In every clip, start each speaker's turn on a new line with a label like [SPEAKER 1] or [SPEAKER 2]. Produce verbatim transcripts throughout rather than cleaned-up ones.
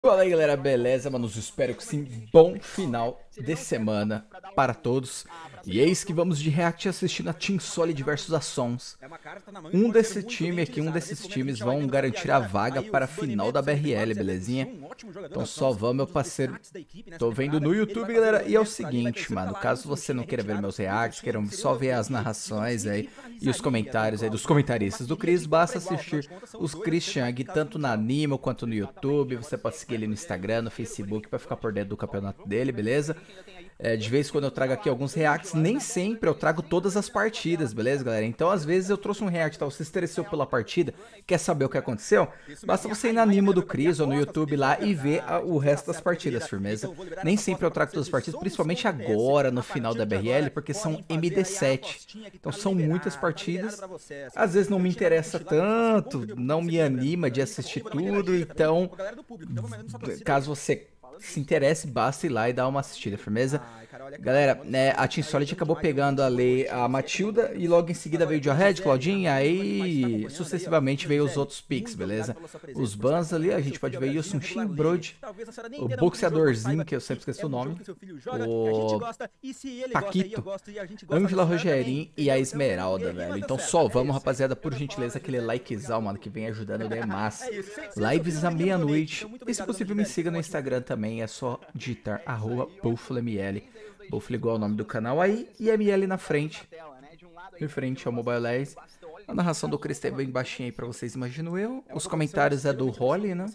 [SPEAKER 1] Fala aí galera, beleza? Manos, espero que sim, bom final de semana para todos. E eis que vamos de react assistindo a Team Solid versus a Sons. Um desse time aqui, um desses times vão garantir a vaga para a final da B R L, belezinha? Então só vamos, meu parceiro. Tô vendo no YouTube, galera, e é o seguinte, mano, caso você não queira ver meus reacts, queiram só ver as narrações aí e os comentários aí dos comentaristas do Chris, basta assistir os Christian tanto na Animo quanto no YouTube. Você pode seguir ele no Instagram, no Facebook, pra ficar por dentro do campeonato dele, beleza? É, de vez em quando eu trago aqui alguns reacts, nem sempre eu trago todas as partidas, beleza, galera? Então, às vezes eu trouxe um react, tá? Você se interessou pela partida, quer saber o que aconteceu? Basta você ir na Animo do Chris ou no YouTube lá e ver a, o resto das partidas, firmeza? Nem sempre eu trago todas as partidas, principalmente agora, no final da B R L, porque são M D sete. Então, são muitas partidas. Às vezes não me interessa tanto, não me anima de assistir tudo, então, caso você se interesse, basta ir lá e dar uma assistida, firmeza? Galera, né, a Team Solid acabou pegando ali a Matilda e logo em seguida veio o Jarhead, Claudinha, aí sucessivamente veio os outros picks, beleza? Os bans ali, a gente pode ver o Sunshin Brode, o boxeadorzinho, que eu sempre esqueço o nome, o Paquito, Ângela Rogerinho e a Esmeralda, velho. Então só vamos, rapaziada, por gentileza, aquele likezão, mano, que vem ajudando demais. Lives à meia-noite. E se possível, me siga no Instagram também, é só digitar arroba BuffaloML. Buffalo igual o nome do canal aí, e M L na frente, em frente ao Mobile Legends. A narração do Chris é bem baixinha aí pra vocês, imagino eu. Os comentários é do Holly, né?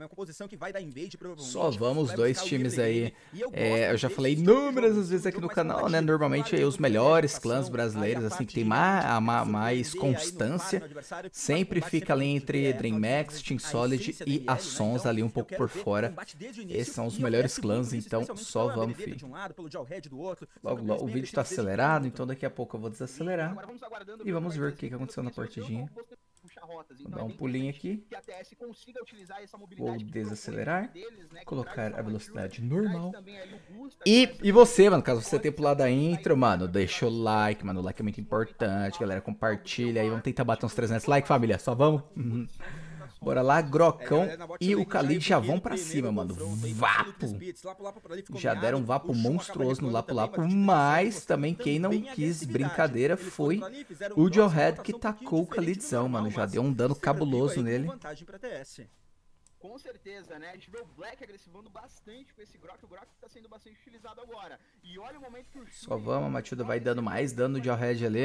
[SPEAKER 1] Só vamos, dois times aí. É, eu já falei inúmeras vezes aqui no canal, né? Normalmente aí os melhores clãs brasileiros, assim, que tem mais, mais constância. Sempre fica ali entre DreamHack, Team Solid e a Sons ali um pouco por fora. Esses são os melhores clãs, então só vamos, filho. Logo, logo, o vídeo tá acelerado, então daqui a pouco eu vou desacelerar. E vamos ver o que, que aconteceu na partidinha. Vou dar um pulinho aqui. Vou desacelerar. Colocar a velocidade normal. E, e você, mano, caso você tenha pulado a intro, mano, deixa o like, mano. O like é muito importante, galera. Compartilha aí. Vamos tentar bater uns trezentos likes, família. Só vamos? Bora lá, Grocão e o Khalid já vão pra cima, mano. Vapo. Já deram um vapo monstruoso no Lapo Lapo, mas também quem não quis brincadeira foi o Jarhead que tacou o Khalidzão, mano. Já deu um dano cabuloso nele.
[SPEAKER 2] Com certeza, né? A gente vê o Black agressivando bastante com esse Grok, o Grok tá sendo bastante utilizado agora. E olha o momento que o
[SPEAKER 1] Só vamos, a Matilda vai dando mais dano no Jarhead ali.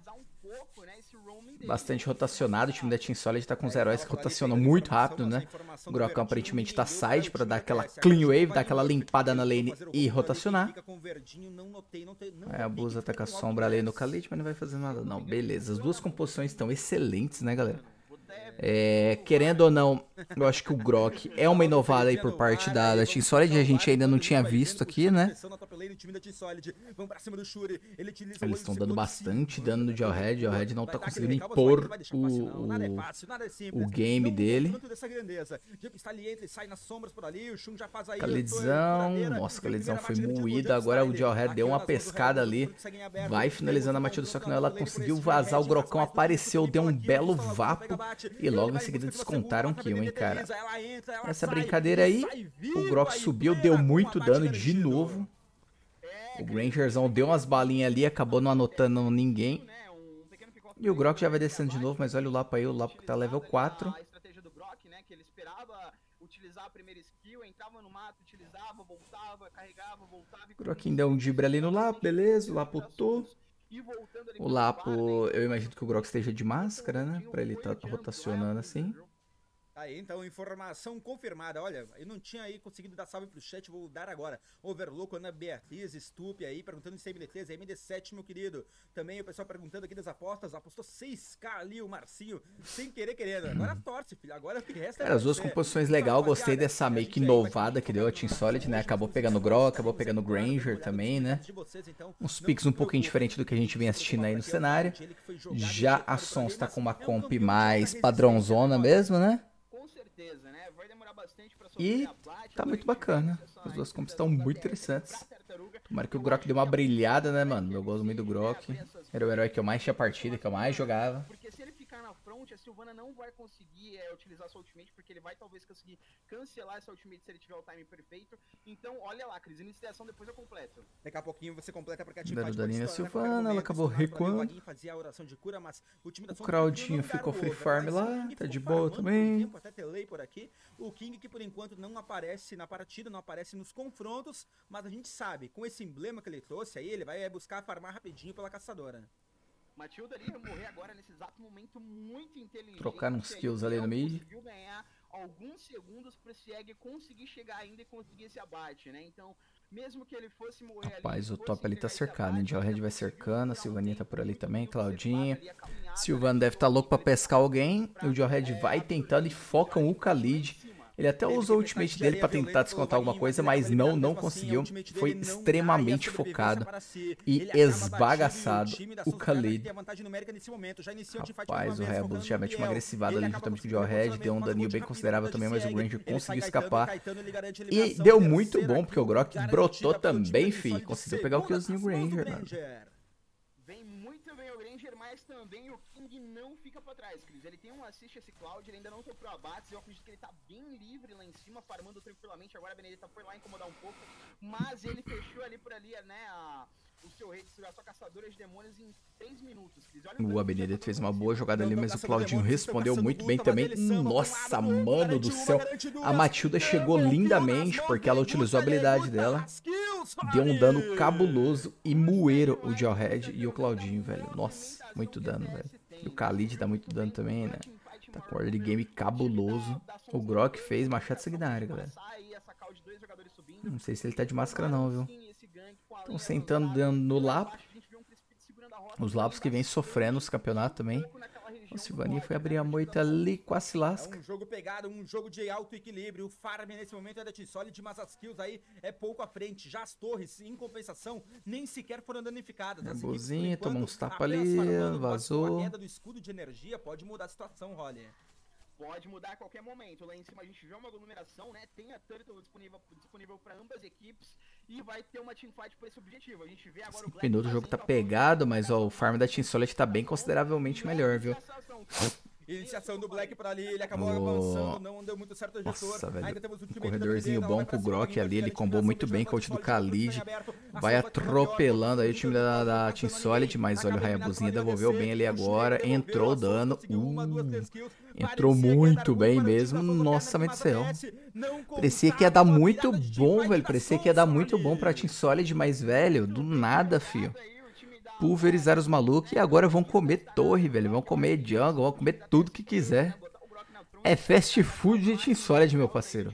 [SPEAKER 1] Bastante rotacionado, o time da Team Solid tá com os heróis que rotacionam muito rápido, né? O Grocão aparentemente tá side pra dar aquela clean wave, dar aquela limpada na lane e rotacionar. É, abusa, ataca a sombra ali no Khalid, mas não vai fazer nada não. Beleza, as duas composições estão excelentes, né, galera? É, querendo ou não, eu acho que o Grok é uma inovada aí por parte da, da Team Solid, a gente ainda não tinha visto aqui, né? Eles estão dando bastante dano no Jarhead, o Jarhead não tá conseguindo impor o, o, o game dele. Khalidzão, nossa, Khalidzão foi moído, agora o Jarhead deu uma pescada ali, vai finalizando a Matilda, só que não, ela conseguiu vazar, o Grocão apareceu, deu um belo vapo. E logo em seguida descontaram kill, hein, cara. Essa brincadeira aí, o Grok subiu, deu muito dano de novo. O Grangerzão deu umas balinhas ali, acabou não anotando ninguém. E o Grok já vai descendo de novo, mas olha o Lapo aí, o Lapo que tá level quatro. O Grok deu um dibre ali no Lapo, beleza, o Lapo tô. O Lapo, eu imagino que o Grok esteja de máscara, né? Pra ele estar tá rotacionando assim.
[SPEAKER 3] Aí, então, informação confirmada. Olha, eu não tinha aí conseguido dar salve pro chat, vou dar agora. Overlook, Ana Beatriz, Stup aí, perguntando se é M D três, é M D sete, meu querido. Também o pessoal perguntando aqui das apostas, apostou seis K ali, o Marcinho, sem querer querendo. Agora torce, filho, agora o que resta é...
[SPEAKER 1] Cara, as duas composições legais, gostei dessa meio que inovada que deu a Team Solid, né? Acabou pegando o Grok, acabou pegando o Granger também, né? Uns picks um pouquinho diferentes do que a gente vem assistindo aí no cenário. Já a Sons tá com uma comp mais padrãozona mesmo, né? E tá muito bacana. As duas comps estão muito interessantes. Tomara que o Grok dê uma brilhada, né, mano? Eu gosto muito do Grok. Era o herói que eu mais tinha partida, que eu mais jogava.
[SPEAKER 2] Sylvana não vai conseguir é, utilizar sua ultimate, porque ele vai talvez conseguir cancelar essa ultimate se ele tiver o time perfeito. Então, olha lá, Cris, iniciação depois eu completo.
[SPEAKER 3] Daqui a pouquinho você completa porque a
[SPEAKER 1] Deram o daninho na Sylvana, ela acabou recuando. O Claudinho ficou free farm lá, tá de boa também.
[SPEAKER 3] Até telei por aqui. O King que por enquanto não aparece na partida, não aparece nos confrontos, mas a gente sabe, com esse emblema que ele trouxe aí, ele vai buscar farmar rapidinho pela caçadora.
[SPEAKER 2] Matilda ali vai morrer agora nesse exato momento muito inteligente.
[SPEAKER 1] Trocaram uns kills ali no mid.
[SPEAKER 2] Conseguiu ganhar alguns segundos pra esse Egg conseguir chegar ainda e conseguir esse abate, né? Então, mesmo que ele fosse morrer
[SPEAKER 1] Rapaz,
[SPEAKER 2] ali,
[SPEAKER 1] o top ali tá cercado, hein? Geohead vai cercando, a Sylvaninha tá por ali também, Claudinho. Sylvana deve estar tá louco pra pescar alguém. O Geohead vai tentando e focam o Khalid. Ele até usou o ultimate dele pra tentar descontar alguma coisa, mas não, não conseguiu. Foi extremamente focado e esbagaçado o Khalid. Rapaz, o Hayabusa já mete uma agressivada ali juntamente com o Geohead. Deu um daninho bem considerável também, mas o Granger conseguiu escapar. E deu muito bom, porque o Grok brotou também, fi. Conseguiu pegar o killzinho Granger, mano.
[SPEAKER 2] Vem muito bem o Granger, mas também o King não fica pra trás, Cris. Ele tem um assist esse Cloud, ele ainda não sofreu abates. Eu acredito que ele tá bem livre lá em cima, farmando tranquilamente. Agora a Benedetta foi lá incomodar um pouco, mas ele fechou ali por ali, né, a... o seu rei, a sua caçadora de demônios em três minutos, Cris.
[SPEAKER 1] O Benedetta fez uma boa jogada ali, mas o Claudinho respondeu muito bem também. Nossa, mano do céu. A Matilda chegou lindamente, porque ela utilizou a habilidade dela. Deu um dano cabuloso e moeram o Geohead e o Claudinho, velho. Nossa, muito dano, velho. E o Khalid dá muito dano também, né? Tá com early game cabuloso. O Grok fez machado sanguinário, galera. Não sei se ele tá de máscara não, viu? Estão sentando dando no Lapo. Os Lapos que vem sofrendo nos campeonatos também. O Sylvaninha foi abrir a moita ali, quase se lasca.
[SPEAKER 3] É um jogo pegado, um jogo de alto equilíbrio. O farm nesse momento é da T-Solid, mas as kills aí é pouco à frente. Já as torres, em compensação, nem sequer foram danificadas.
[SPEAKER 1] A Bozinha tomou uns tapas ali, vazou.
[SPEAKER 3] A queda do escudo de energia pode mudar a situação, Rolly.
[SPEAKER 2] Pode mudar a qualquer momento. Lá em cima a gente vê uma aglomeração, né? Tem a Turtle disponível, disponível para ambas equipes e vai ter uma teamfight por esse objetivo. A gente vê agora o Black
[SPEAKER 1] minutos, o jogo tá pegado, mas ó, o farm da Team Solid tá bem consideravelmente melhor, viu?
[SPEAKER 3] Iniciação do Black por ali, ele acabou oh. avançando, não deu muito certo o
[SPEAKER 1] Nossa, velho, um corredorzinho bom pro Grok ali, ele combou muito bem com o ult do Khalid. Vai atropelando aí o time da, da Team Solid, mas olha o Hayabuzinha devolveu bem ali agora, entrou o dano, uh, entrou muito bem mesmo, nossa, meu Deus do céu. Parecia que ia dar muito bom, velho, parecia que ia dar muito bom pra Team Solid, mas velho, do nada, fio. Pulverizar os malucos e agora vão comer torre, velho. Vão comer jungle, vão comer tudo que quiser. É fast food de Team Solid, meu parceiro.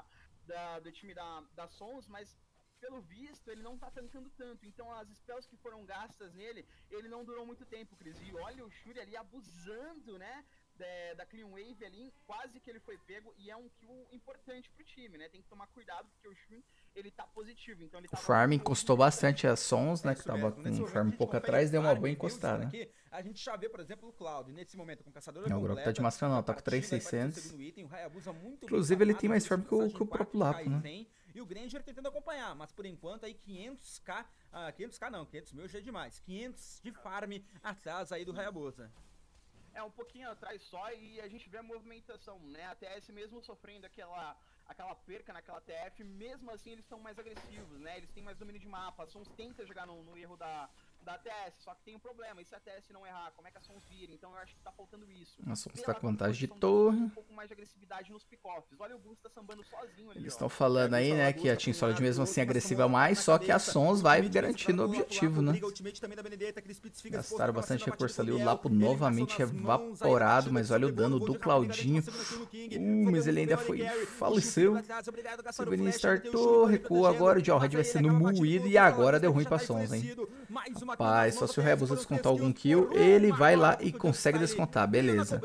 [SPEAKER 2] Do time da, da Sons, mas pelo visto ele não tá tancando tanto. Então as spells que foram gastas nele, ele não durou muito tempo, Cris. E olha o Shuri ali abusando, né? Da, da Clean Wave ali, quase que ele foi pego. E é um kill importante pro time, né? Tem que tomar cuidado porque o Shuri, ele tá positivo. Então ele
[SPEAKER 1] o farm encostou bastante as Sons, né? Que tava com um farm um pouco atrás, deu uma boa encostada, né?
[SPEAKER 3] A gente já vê, por exemplo, o Cloud nesse momento com caçador.
[SPEAKER 1] Não, o Grok tá de máscara não, tá com três mil e seiscentos. Inclusive ele tem mais farm que o, que o próprio Lapo, né?
[SPEAKER 3] E o Granger tentando acompanhar, mas por enquanto aí quinhentos k, uh, quinhentos k não, quinhentos mil já é demais. quinhentos de farm atrás aí do Hayabusa.
[SPEAKER 2] É um pouquinho atrás só e a gente vê a movimentação, né? A T S mesmo sofrendo aquela, aquela perca naquela T F, mesmo assim eles estão mais agressivos, né? Eles têm mais domínio de mapa, a Sons tenta jogar no, no erro da, da T S, só que tem um problema, e se a T S não errar, como é que a Sons vira? Então eu acho que tá faltando isso.
[SPEAKER 1] A Sons tá com vantagem de torre.
[SPEAKER 2] Um pouco mais de agressividade nos pick-offs. Olha o Gus tá sambando sozinho ali.
[SPEAKER 1] Eles estão falando aí, né, que a Team Solid mesmo assim agressiva mais, só que a Sons vai garantindo o objetivo, né? Gastaram bastante recurso ali, o Lapo novamente evaporado, mas olha o dano do Claudinho. Uh, mas ele ainda foi, faleceu. Sylvaninha startou, recuou agora, o Geohead vai sendo moído e agora deu ruim pra Sons, hein? Rapaz, só se o Hayabusa descontar algum kill, ele vai lá e consegue descontar, beleza.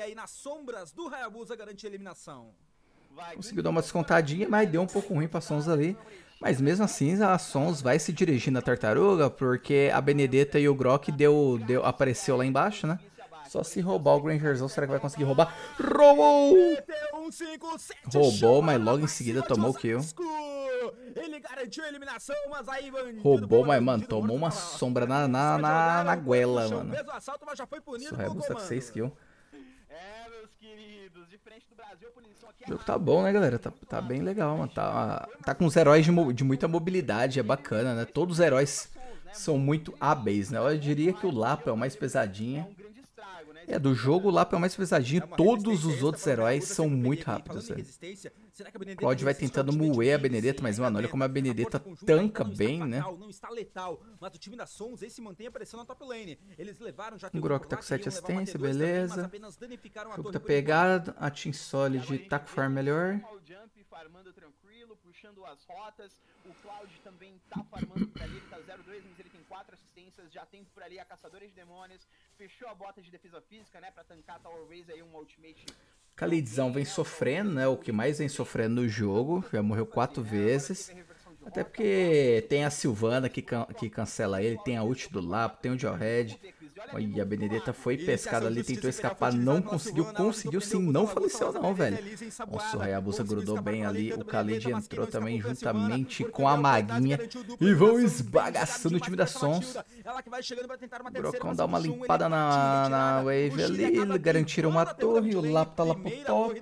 [SPEAKER 1] Conseguiu dar uma descontadinha, mas deu um pouco ruim pra Sons ali. Mas mesmo assim, a Sons vai se dirigindo à tartaruga, porque a Benedetta e o Grok deu, deu, apareceu lá embaixo, né? Só se roubar o Grangerzão, será que vai conseguir roubar? Roubou! Roubou, mas logo em seguida tomou o kill.
[SPEAKER 3] Ele garantiu a eliminação, mas aí
[SPEAKER 1] roubou, mas mano, tomou uma sombra na, na, na, na goela, mano. O Hayabusa tá com seis kills.
[SPEAKER 2] É, meus queridos, diferente do Brasil, a punição aqui é
[SPEAKER 1] O jogo tá bom, né, galera? Tá, tá bem legal, mano. Tá, tá com os heróis de, mo- de muita mobilidade, é bacana, né? Todos os heróis são muito hábeis, né? Eu diria que o Lapa é o mais pesadinho. É, do jogo o Lapa é o mais pesadinho. Todos os outros heróis são muito rápidos, velho. O Claude vai tentando moer a Benedetta, mas, mano, olha como a Benedetta tanca bem, né?
[SPEAKER 3] Não está letal, mas o time da Sons se mantém a pressão na top lane. Eles levaram já
[SPEAKER 1] O Grok tá com sete assistência, beleza. O jogo tá pegado. A Team Solid tá com farm melhor.
[SPEAKER 2] Farmando tranquilo, puxando as rotas. O Cloud também tá farmando por ali, ele tá zero dois, mas ele tem quatro assistências, já tem por ali a Caçadora de Demônios, fechou a bota de defesa física, né, pra tancar talvez aí um ultimate.
[SPEAKER 1] Khalidzão vem sofrendo, né, o que mais vem sofrendo no jogo, já morreu quatro vezes. Até porque tem a Sylvana que, can que cancela ele, tem a ult do Lapo, tem o Geohead. E a Benedetta foi pescada ali, tentou escapar, não conseguiu, conseguiu sim, não faleceu não, velho. Nossa, o Hayabusa grudou bem ali, o Khalid entrou também juntamente com a Maguinha e vão esbagaçando o time da Sons. O Brocão dá uma limpada na, na wave ali, garantiram uma torre, o Lapo tá lá pro top.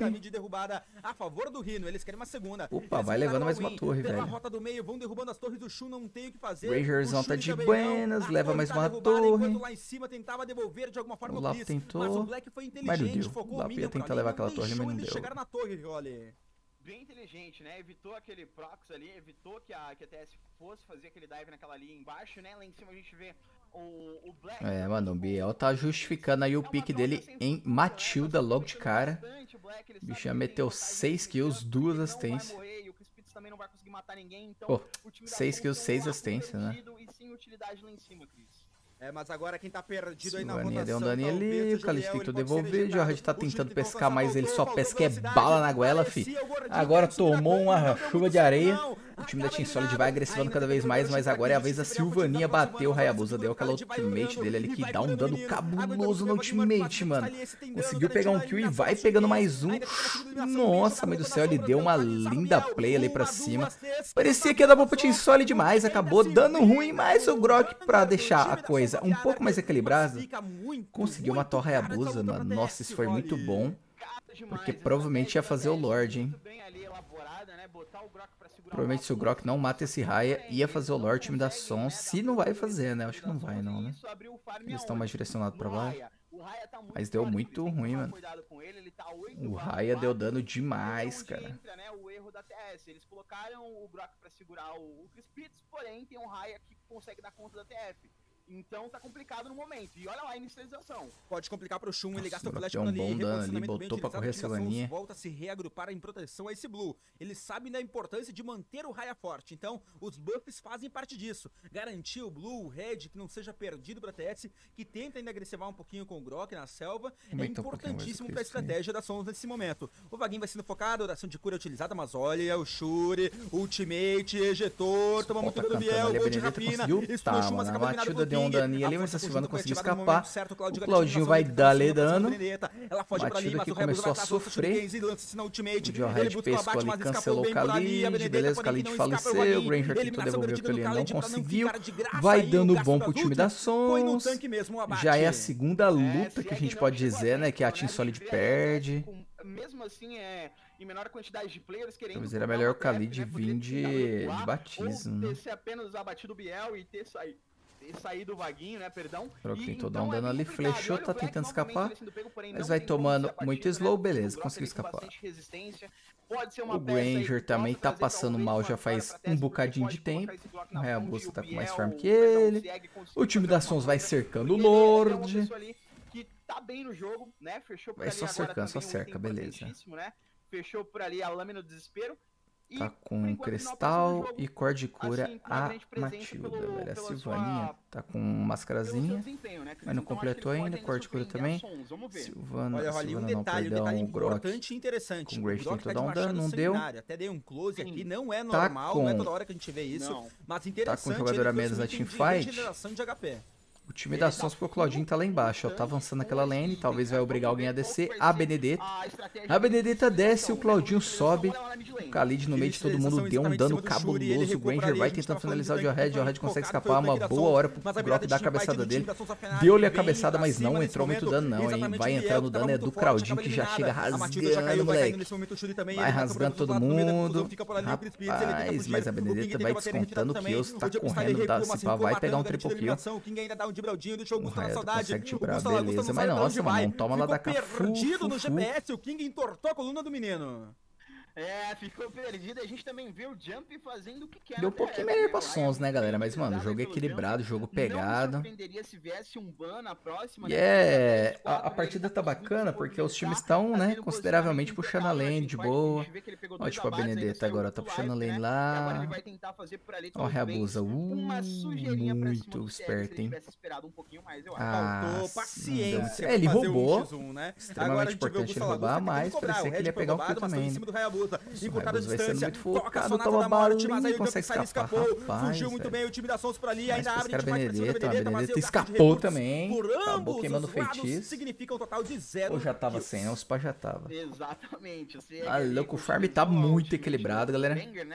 [SPEAKER 1] Opa, vai levando mais uma torre, velho.
[SPEAKER 3] Vão derrubando as torres do Shun, não tem o que fazer.
[SPEAKER 1] Rangerzão tá de buenas, leva mais uma torre.
[SPEAKER 3] Lá em cima tentava devolver de alguma forma
[SPEAKER 1] o Lapo tentou,
[SPEAKER 3] mas o Black foi inteligente,
[SPEAKER 1] mas não deu.
[SPEAKER 3] Focou
[SPEAKER 1] O Lapo ia tentar levar aquela torre, mas não deu.
[SPEAKER 3] Chegar na torre, olha.
[SPEAKER 2] Bem inteligente, né? Evitou aquele Prox ali, evitou que a, que a T S fosse fazer aquele dive naquela linha embaixo, né? Lá em cima a gente vê o, o Black.
[SPEAKER 1] É, mano, o Biel tá justificando aí o pique dele em Matilda logo de cara. O bicho já meteu seis kills, duas assistências.
[SPEAKER 2] Também não vai conseguir matar ninguém, então
[SPEAKER 1] pô, seis kills, seis assistências, né?
[SPEAKER 2] E sem utilidade lá em cima, Chris.
[SPEAKER 3] É, mas agora quem tá perdido aí na
[SPEAKER 1] rotação, deu um
[SPEAKER 3] rotação,
[SPEAKER 1] dano ali, o Khalid tentou devolver, o George tá
[SPEAKER 3] o
[SPEAKER 1] tentando
[SPEAKER 3] Júlio
[SPEAKER 1] pescar, mas ele só
[SPEAKER 3] faltou
[SPEAKER 1] pesca é
[SPEAKER 3] velocidade,
[SPEAKER 1] bala na goela, fi.
[SPEAKER 3] parecia o gordinho
[SPEAKER 1] Agora
[SPEAKER 3] querendo subir
[SPEAKER 1] tomou
[SPEAKER 3] na
[SPEAKER 1] uma
[SPEAKER 3] ponta, não
[SPEAKER 1] chuva
[SPEAKER 3] deu
[SPEAKER 1] de areia.
[SPEAKER 3] não.
[SPEAKER 1] O time da
[SPEAKER 3] Acaba
[SPEAKER 1] Team Solid
[SPEAKER 3] eliminado.
[SPEAKER 1] vai agressivando
[SPEAKER 3] Ainda
[SPEAKER 1] cada vez
[SPEAKER 3] tem
[SPEAKER 1] mais,
[SPEAKER 3] Bruno
[SPEAKER 1] mas
[SPEAKER 3] pra
[SPEAKER 1] agora é a
[SPEAKER 3] Chris,
[SPEAKER 1] vez da
[SPEAKER 3] se preocupa,
[SPEAKER 1] Sylvania
[SPEAKER 3] tá
[SPEAKER 1] bater o
[SPEAKER 3] aproximando,
[SPEAKER 1] Hayabusa,
[SPEAKER 3] vai
[SPEAKER 1] deu aquela
[SPEAKER 3] vai
[SPEAKER 1] ultimate
[SPEAKER 3] olhando,
[SPEAKER 1] dele ali
[SPEAKER 3] e
[SPEAKER 1] que
[SPEAKER 3] vai
[SPEAKER 1] dá um
[SPEAKER 3] pegando
[SPEAKER 1] dano
[SPEAKER 3] menino.
[SPEAKER 1] cabuloso no
[SPEAKER 3] Aguentando o Marquinhos,
[SPEAKER 1] ultimate, mano.
[SPEAKER 3] tá ali, esse tem dano,
[SPEAKER 1] Conseguiu pegar um
[SPEAKER 3] garantindo
[SPEAKER 1] kill e
[SPEAKER 3] a
[SPEAKER 1] vai
[SPEAKER 3] eliminação
[SPEAKER 1] pegando
[SPEAKER 3] de
[SPEAKER 1] mais um.
[SPEAKER 3] Ainda tem uma segunda eliminação,
[SPEAKER 1] Nossa,
[SPEAKER 3] bem
[SPEAKER 1] mãe do
[SPEAKER 3] jogada
[SPEAKER 1] céu, ele
[SPEAKER 3] na
[SPEAKER 1] deu uma
[SPEAKER 3] sombra,
[SPEAKER 1] linda
[SPEAKER 3] Gabriel.
[SPEAKER 1] play ali pra
[SPEAKER 3] Uma,
[SPEAKER 1] cima.
[SPEAKER 3] duas, três,
[SPEAKER 1] Parecia
[SPEAKER 3] quatro,
[SPEAKER 1] que ia dar pra Team
[SPEAKER 3] só.
[SPEAKER 1] Solid demais, acabou
[SPEAKER 3] Ainda
[SPEAKER 1] dando
[SPEAKER 3] se
[SPEAKER 1] ruim,
[SPEAKER 3] vira
[SPEAKER 1] mas o
[SPEAKER 3] com
[SPEAKER 1] Grok, pra
[SPEAKER 3] Wander,
[SPEAKER 1] deixar
[SPEAKER 3] time
[SPEAKER 1] a
[SPEAKER 3] da
[SPEAKER 1] coisa um
[SPEAKER 3] Sombra
[SPEAKER 1] pouco mais
[SPEAKER 3] Fiara,
[SPEAKER 1] equilibrada,
[SPEAKER 3] fica muito,
[SPEAKER 1] conseguiu
[SPEAKER 3] muito
[SPEAKER 1] matar o
[SPEAKER 3] cara essa
[SPEAKER 1] Hayabusa,
[SPEAKER 3] luta
[SPEAKER 1] mano.
[SPEAKER 3] pra
[SPEAKER 1] Nossa,
[SPEAKER 3] T S,
[SPEAKER 1] isso foi muito
[SPEAKER 3] olha.
[SPEAKER 1] bom. Porque provavelmente ia fazer o Lorde, hein. Provavelmente se o Grok não mata esse Raya, ia fazer o Lorde, time da Sons. Se não vai fazer, né? Acho que não vai não, né? Eles estão mais direcionados pra baixo. Mas deu muito ruim, mano. O Raya deu dano demais, cara.
[SPEAKER 2] O erro da T S. Eles colocaram o Grok pra segurar o Chris Pitts, porém tem um Raya que consegue dar conta da T F. Então tá complicado no momento. E olha lá a inicialização.
[SPEAKER 3] Pode complicar pro Shun, ele gasta o flash
[SPEAKER 1] deu um
[SPEAKER 3] ali,
[SPEAKER 1] bom dano ali,
[SPEAKER 3] reposicionamento bem
[SPEAKER 1] botou pra
[SPEAKER 3] utilizado,
[SPEAKER 1] correr a
[SPEAKER 3] o time da Sons
[SPEAKER 1] Sylvania.
[SPEAKER 3] volta a se reagrupar em proteção a esse Blue. Eles sabem da importância de manter o Raya forte, então os buffs fazem parte disso. Garantir o Blue, o Red, que não seja perdido pra T S, que tenta ainda agressivar um pouquinho com o Grok na selva, é
[SPEAKER 1] Aumentou um
[SPEAKER 3] importantíssimo
[SPEAKER 1] pouquinho
[SPEAKER 3] pra
[SPEAKER 1] mais do que isso,
[SPEAKER 3] estratégia da Sons nesse momento. O Vaguinho vai sendo focado, oração de cura utilizada, mas olha o Shuri, Ultimate, Ejetor, toma muito
[SPEAKER 1] Tá
[SPEAKER 3] dano do
[SPEAKER 1] cantando
[SPEAKER 3] Biel,
[SPEAKER 1] ali, a
[SPEAKER 3] gol de
[SPEAKER 1] Benedetta
[SPEAKER 3] rapina,
[SPEAKER 1] conseguiu.
[SPEAKER 3] estudou
[SPEAKER 1] Tá,
[SPEAKER 3] Shun, mas
[SPEAKER 1] mano, a
[SPEAKER 3] acabou eliminado
[SPEAKER 1] Matilda
[SPEAKER 3] por
[SPEAKER 1] deu um
[SPEAKER 3] King.
[SPEAKER 1] daninho ali,
[SPEAKER 3] A
[SPEAKER 1] mas a
[SPEAKER 3] força
[SPEAKER 1] Sylvana
[SPEAKER 3] conjunta
[SPEAKER 1] conseguiu
[SPEAKER 3] foi ativada no
[SPEAKER 1] escapar.
[SPEAKER 3] momento certo,
[SPEAKER 1] O
[SPEAKER 3] Claudio
[SPEAKER 1] Claudinho vai dar-lhe dano.
[SPEAKER 3] Ela foge pra ali,
[SPEAKER 1] Matilda
[SPEAKER 3] mas
[SPEAKER 1] que
[SPEAKER 3] o Rebus
[SPEAKER 1] começou a
[SPEAKER 3] vai atrás,
[SPEAKER 1] sofrer.
[SPEAKER 3] Gaze, lança esse na ultimate.
[SPEAKER 1] O Geohead pescou ali, cancelou o Khalid. Beleza, o Khalid faleceu. O Granger tentou devolver o que ele não conseguiu. Vai dando bom pro time da Sons. Já é a segunda luta que a gente pode dizer, né? Que a Team Solid perde.
[SPEAKER 2] Mesmo assim, é em menor quantidade de players querendo.
[SPEAKER 1] Talvez era melhor o Khalid vir de, de batismo.
[SPEAKER 2] Ou ter se apenas abatido o Biel e ter saído. Sair do Vaguinho, né, perdão.
[SPEAKER 1] O Grok tentou dar
[SPEAKER 2] então
[SPEAKER 1] um dano
[SPEAKER 2] é
[SPEAKER 1] ali,
[SPEAKER 2] complicado.
[SPEAKER 1] flechou,
[SPEAKER 2] Olha,
[SPEAKER 1] tá
[SPEAKER 2] o Black
[SPEAKER 1] tentando
[SPEAKER 2] novamente
[SPEAKER 1] escapar.
[SPEAKER 2] ele sendo pego, porém
[SPEAKER 1] Mas
[SPEAKER 2] não
[SPEAKER 1] vai
[SPEAKER 2] tem como
[SPEAKER 1] tomando
[SPEAKER 2] ser abatido,
[SPEAKER 1] muito
[SPEAKER 2] né?
[SPEAKER 1] slow,
[SPEAKER 2] O
[SPEAKER 1] beleza,
[SPEAKER 2] Grok,
[SPEAKER 1] conseguiu
[SPEAKER 2] ele tem
[SPEAKER 1] escapar.
[SPEAKER 2] bastante resistência. Pode ser uma
[SPEAKER 1] O
[SPEAKER 2] peça aí que
[SPEAKER 1] Granger
[SPEAKER 2] possa
[SPEAKER 1] também tá
[SPEAKER 2] trazer,
[SPEAKER 1] passando
[SPEAKER 2] talvez,
[SPEAKER 1] mal
[SPEAKER 2] uma
[SPEAKER 1] já
[SPEAKER 2] vitória
[SPEAKER 1] faz
[SPEAKER 2] pra
[SPEAKER 1] um
[SPEAKER 2] T S,
[SPEAKER 1] bocadinho
[SPEAKER 2] porque
[SPEAKER 1] de
[SPEAKER 2] pode colocar
[SPEAKER 1] tempo.
[SPEAKER 2] esse Glock
[SPEAKER 1] O
[SPEAKER 2] na frente,
[SPEAKER 1] Hayabusa tá com mais
[SPEAKER 2] Biel,
[SPEAKER 1] farm que
[SPEAKER 2] perdão,
[SPEAKER 1] ele.
[SPEAKER 2] Sieg conseguiu
[SPEAKER 1] O time
[SPEAKER 2] fazer
[SPEAKER 1] da
[SPEAKER 2] uma
[SPEAKER 1] Sons vai
[SPEAKER 2] coisa,
[SPEAKER 1] cercando o
[SPEAKER 2] porque ele é uma
[SPEAKER 1] Lorde.
[SPEAKER 2] pessoa ali que tá bem no jogo, né? Fechou por
[SPEAKER 1] Vai
[SPEAKER 2] ali
[SPEAKER 1] só
[SPEAKER 2] agora
[SPEAKER 1] cercando, só
[SPEAKER 2] também um
[SPEAKER 1] cerca,
[SPEAKER 2] item
[SPEAKER 1] beleza.
[SPEAKER 2] importantíssimo, né? Fechou por ali a lâmina do desespero. E,
[SPEAKER 1] Tá
[SPEAKER 2] por
[SPEAKER 1] com
[SPEAKER 2] enquanto,
[SPEAKER 1] cristal
[SPEAKER 2] no próximo
[SPEAKER 1] e
[SPEAKER 2] jogo,
[SPEAKER 1] cor de cura
[SPEAKER 2] assim, com uma
[SPEAKER 1] a
[SPEAKER 2] grande presença
[SPEAKER 1] Matilda,
[SPEAKER 2] pelo-
[SPEAKER 1] velho. A
[SPEAKER 2] pela
[SPEAKER 1] Sylvaninha
[SPEAKER 2] sua-
[SPEAKER 1] tá com
[SPEAKER 2] pelo seu
[SPEAKER 1] mascarazinha,
[SPEAKER 2] desempenho, né, Cris?
[SPEAKER 1] mas não
[SPEAKER 2] Então, acho que
[SPEAKER 1] completou
[SPEAKER 2] ele
[SPEAKER 1] ainda.
[SPEAKER 2] pode
[SPEAKER 1] Cor de cura
[SPEAKER 2] surpreender a
[SPEAKER 1] também.
[SPEAKER 2] Sons, vamos ver.
[SPEAKER 1] Sylvana,
[SPEAKER 3] Olha, ali um
[SPEAKER 1] Sylvana não,
[SPEAKER 3] detalhe, um
[SPEAKER 1] perdão,
[SPEAKER 3] detalhe
[SPEAKER 1] o Grok.
[SPEAKER 3] importante e interessante.
[SPEAKER 1] Com
[SPEAKER 3] O
[SPEAKER 1] o Granger
[SPEAKER 3] Grok
[SPEAKER 1] tentou
[SPEAKER 3] tá
[SPEAKER 1] dar um
[SPEAKER 3] de machado
[SPEAKER 1] dano, não deu.
[SPEAKER 3] sanguinário. Até dei um close aqui, não é
[SPEAKER 1] Tá
[SPEAKER 3] normal, não é
[SPEAKER 1] com-
[SPEAKER 3] toda hora que a gente vê isso.
[SPEAKER 2] Não.
[SPEAKER 3] Mas interessante,
[SPEAKER 1] com jogador
[SPEAKER 3] ele
[SPEAKER 1] a menos
[SPEAKER 3] trouxe um
[SPEAKER 1] na
[SPEAKER 3] item de
[SPEAKER 1] teamfight.
[SPEAKER 3] regeneração de H P.
[SPEAKER 1] O time da Sons pro Claudinho tá lá embaixo, ó. Tá avançando aquela lane, talvez vai obrigar alguém a descer. A Benedetta. A Benedetta desce, o Claudinho sobe. O Khalid no meio de todo mundo deu um dano cabuloso. O Granger vai tentando finalizar o Geohead. O Geohead consegue escapar. Uma boa hora pro Brock dar a cabeçada dele. Deu-lhe a cabeçada, mas não entrou muito dano não, hein. Vai entrando o dano é do Claudinho, que já chega rasgando, moleque. Vai rasgando todo mundo. Rapaz, mas a Benedetta vai descontando kills. Tá correndo, tá, se pá, vai pegar um triple kill. O Raya consegue tibrar, beleza. Mas nossa, mano, não toma lá da cá.
[SPEAKER 3] Perdido no G P S, o King entortou a coluna do menino.
[SPEAKER 2] É, ficou perdido. A gente também vê o Jump fazendo o que quer.
[SPEAKER 1] Deu um pouquinho melhor pra Sons, né, galera? Mas, mano, o jogo é equilibrado, jogo pegado. E é... A, a partida tá bacana porque os times estão, né, consideravelmente puxando a lane de boa. Ó, tipo, a Benedetta agora tá puxando a lane lá. Ó, a Hayabusa. Uh, muito esperto, hein? Ah,
[SPEAKER 3] paciência.
[SPEAKER 1] é, ele roubou. Extremamente importante ele roubar, mas parecia que ele ia pegar o kill também.
[SPEAKER 3] Encurtada a
[SPEAKER 1] distância, muito
[SPEAKER 3] focado,
[SPEAKER 1] toma
[SPEAKER 3] morte, mas aí o
[SPEAKER 1] consegue
[SPEAKER 3] Jump
[SPEAKER 1] escapar. Rapaz,
[SPEAKER 3] fugiu muito bem o time da Sons por ali, ainda abre
[SPEAKER 1] a Benedetta, a Benedetta escapou também, acabou queimando o feitiço.
[SPEAKER 3] Significa um total de zero.
[SPEAKER 1] Ou já tava sem, né? O Spa já tava.
[SPEAKER 2] Exatamente.
[SPEAKER 1] Ah, louco, o farm tá muito equilibrado, galera.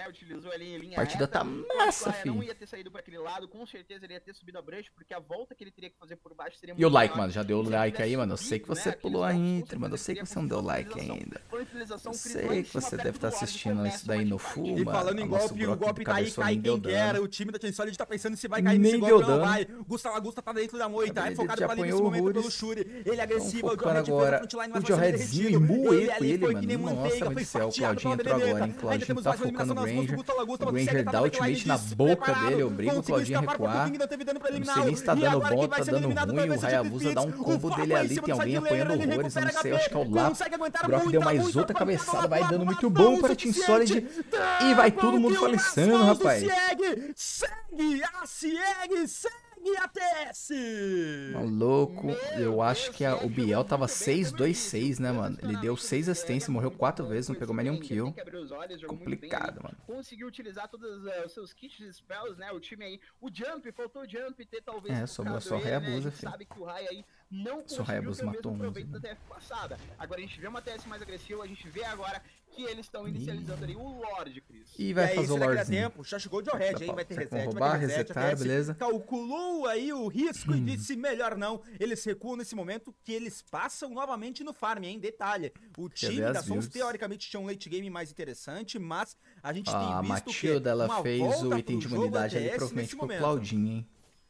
[SPEAKER 1] A partida tá massa, filho.
[SPEAKER 2] Não ia ter saído pra aquele lado, com certeza ele ia ter subido a brush, porque a volta que ele teria que fazer por baixo seria muito.
[SPEAKER 1] E o like, mano, já deu o like aí, mano. Eu sei que você pulou a intro, mano. Eu sei que você não deu like ainda. Eu sei que você deve estar assistindo isso daí no full,
[SPEAKER 3] e
[SPEAKER 1] mano.
[SPEAKER 3] falando em golpe, o golpe tá aí, cai quem quer. O time da Team Solid tá pensando se vai cair
[SPEAKER 1] nesse
[SPEAKER 3] golpe ou não vai. Gustavo Augusta tá dentro da moita, é focado pra ali nesse momento pelo Shuri. Ele é agressivo,
[SPEAKER 1] o Geohead agora. O Geoheadzinho e moe com ele, mano. Nossa, mas do céu, o Claudinho entrou agora, hein. Claudinho tá focando o Granger. O Granger dá ultimate na boca dele, obriga o Claudinho a recuar. Não sei nem se tá dando bom, tá dando ruim. O Hayabusa dá um combo dele ali, tem alguém apanhando horrores, eu não sei, acho que é o Lá. O Brock deu mais outra cabeçada, vai dando muito bom para Team Solid. E vai todo mundo falecendo, rapaz.
[SPEAKER 3] Segue, segue, a segue, segue a T S.
[SPEAKER 1] Maluco, eu acho que a, o Biel tava seis dois seis, né, mano? Ele deu seis assistências, morreu quatro vezes, não pegou mais nenhum kill. Complicado, mano.
[SPEAKER 2] Conseguiu utilizar todos os seus kits de spells, né? O time aí, o Jump, faltou o Jump ter talvez.
[SPEAKER 1] É, sobrou só o Hayabusa, filho.
[SPEAKER 2] Sabe que o Rai aí não
[SPEAKER 1] só o Hayabusa matou um.
[SPEAKER 2] Agora a gente vê uma T S mais agressiva, a gente vê agora que eles estão inicializando ali o Lorde, Chris.
[SPEAKER 1] E vai
[SPEAKER 3] e
[SPEAKER 1] fazer o Lordezinho.
[SPEAKER 3] Tempo, já chegou o Geohead, hein? Vai ter reset,
[SPEAKER 1] roubar,
[SPEAKER 3] vai ter reset,
[SPEAKER 1] resetar, beleza.
[SPEAKER 3] Calculou aí o risco hum. e disse melhor não. Eles recuam nesse momento que eles passam novamente no farm, hein? Detalhe, o time da Sons teoricamente tinha um late game mais interessante, mas a gente
[SPEAKER 1] ah,
[SPEAKER 3] tem visto
[SPEAKER 1] a Matilda, ela fez o item de imunidade ali provavelmente pro Claudinho, hein?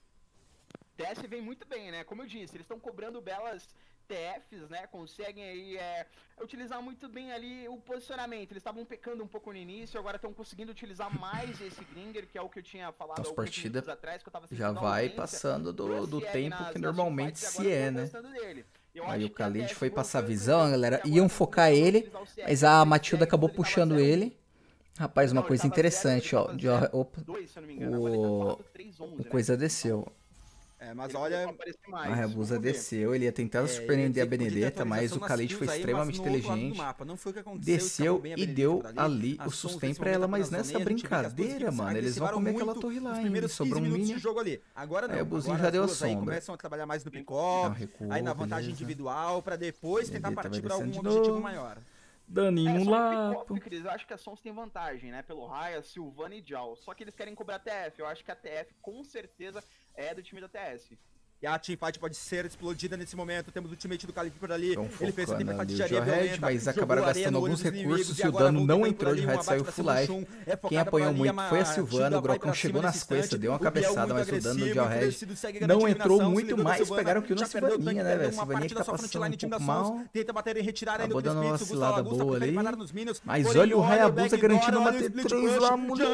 [SPEAKER 2] T S vem muito bem, né? Como eu disse, eles estão cobrando belas T Fs, né? Conseguem aí é, utilizar muito bem ali o posicionamento. Eles estavam pecando um pouco no início, agora estão conseguindo utilizar mais esse Gringer, que é o que eu tinha falado
[SPEAKER 1] Nossa,
[SPEAKER 2] alguns
[SPEAKER 1] partida
[SPEAKER 2] minutos atrás, que eu tava
[SPEAKER 1] já vai passando do, do tempo nas, que normalmente se é, né? Aí o Khalid foi passar a visão, galera. Iam focar ele, mas a Matilda acabou puxando ele. Rapaz, uma coisa interessante, ó. De, opa, o, o coisa desceu.
[SPEAKER 3] É, mas olha,
[SPEAKER 1] a Hayabusa desceu, ele ia tentar é, surpreender a Benedetta, mas o Khalid foi extremamente aí, inteligente, não foi o que desceu e deu ali o sustain pra ela, mas nessa brincadeira, mano, eles vão comer aquela torre lá ainda, sobrou um minion,
[SPEAKER 3] agora não,
[SPEAKER 1] a Hayabusa já deu a sombra.
[SPEAKER 3] Começam a trabalhar mais no pick-off, aí na vantagem beleza. individual, pra depois tentar partir pra algum objetivo maior.
[SPEAKER 1] Daninho é, lá.
[SPEAKER 2] Eu acho que a Sons tem vantagem, né? Pelo Raya, Sylvana e Jal. Só que eles querem cobrar T F. Eu acho que a T F com certeza é do time da T S.
[SPEAKER 3] E a teamfight pode ser explodida nesse momento. Temos o teammate do Khalid por ali.
[SPEAKER 1] Ele fez a tempestade de areia violenta, mas acabaram gastando alguns recursos e o dano não entrou de Red, saiu full life. Quem apanhou muito foi a Sylvana. O Grocão chegou nas costas, deu uma cabeçada, mas o dano do Geohead não entrou muito mais. Pegaram o kill na Sylvaninha, né, velho? A Sylvaninha que tá passando um pouco mal.
[SPEAKER 3] Tenta bater e retirar ainda
[SPEAKER 1] o dando uma vacilada boa ali.
[SPEAKER 3] Mas olha o Hayabusa garantindo uma T três lá, mulher.